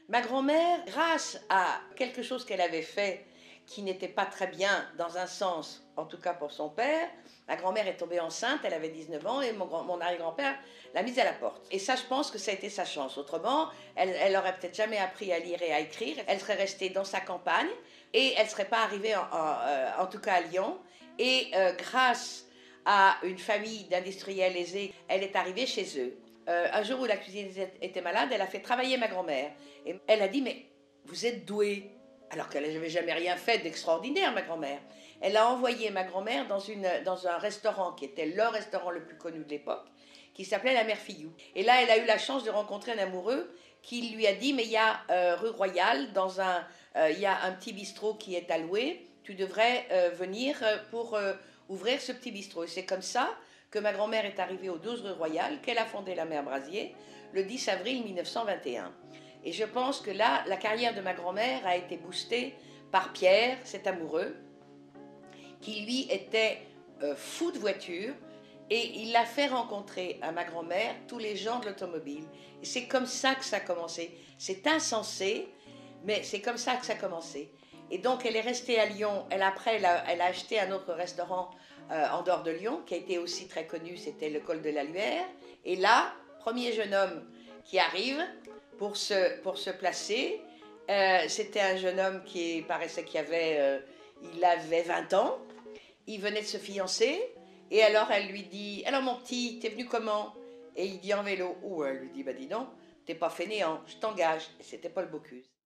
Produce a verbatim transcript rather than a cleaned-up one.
Ma grand-mère, grâce à quelque chose qu'elle avait fait qui n'était pas très bien dans un sens, en tout cas pour son père, ma grand-mère est tombée enceinte, elle avait dix-neuf ans et mon, grand, mon arrière-grand-père l'a mise à la porte. Et ça, je pense que ça a été sa chance. Autrement, elle, elle aurait peut-être jamais appris à lire et à écrire. Elle serait restée dans sa campagne et elle ne serait pas arrivée, en, en, euh, en tout cas à Lyon. Et euh, grâce à une famille d'industriels aisés, elle est arrivée chez eux. Euh, un jour où la cuisine était malade, elle a fait travailler ma grand-mère. Et elle a dit, mais vous êtes douée. Alors qu'elle n'avait jamais rien fait d'extraordinaire, ma grand-mère. Elle a envoyé ma grand-mère dans, une, dans un restaurant qui était le restaurant le plus connu de l'époque, qui s'appelait la Mère Fillou. Et là, elle a eu la chance de rencontrer un amoureux qui lui a dit, mais il y a euh, rue Royale, dans un, euh, il y a un petit bistrot qui est alloué, tu devrais euh, venir pour euh, ouvrir ce petit bistrot. Et c'est comme ça que ma grand-mère est arrivée au douze rue Royale, qu'elle a fondé la Mère Brasier, le dix avril mille neuf cent vingt et un. Et je pense que là, la carrière de ma grand-mère a été boostée par Pierre, cet amoureux, qui lui était euh, fou de voiture, et il l'a fait rencontrer à ma grand-mère tous les gens de l'automobile. Et c'est comme ça que ça a commencé. C'est insensé, mais c'est comme ça que ça a commencé. Et donc elle est restée à Lyon. Elle, après, elle a, elle a acheté un autre restaurant euh, en dehors de Lyon, qui a été aussi très connu, c'était le Col de la Luère. Et là, premier jeune homme qui arrive pour se, pour se placer, euh, c'était un jeune homme qui paraissait qu'il avait, euh, il avait vingt ans. Il venait de se fiancer. Et alors elle lui dit, alors mon petit, t'es venu comment? Et il dit en vélo. Ou elle lui dit, bah dis donc, t'es pas fainéant, je t'engage. Et c'était Paul Bocuse.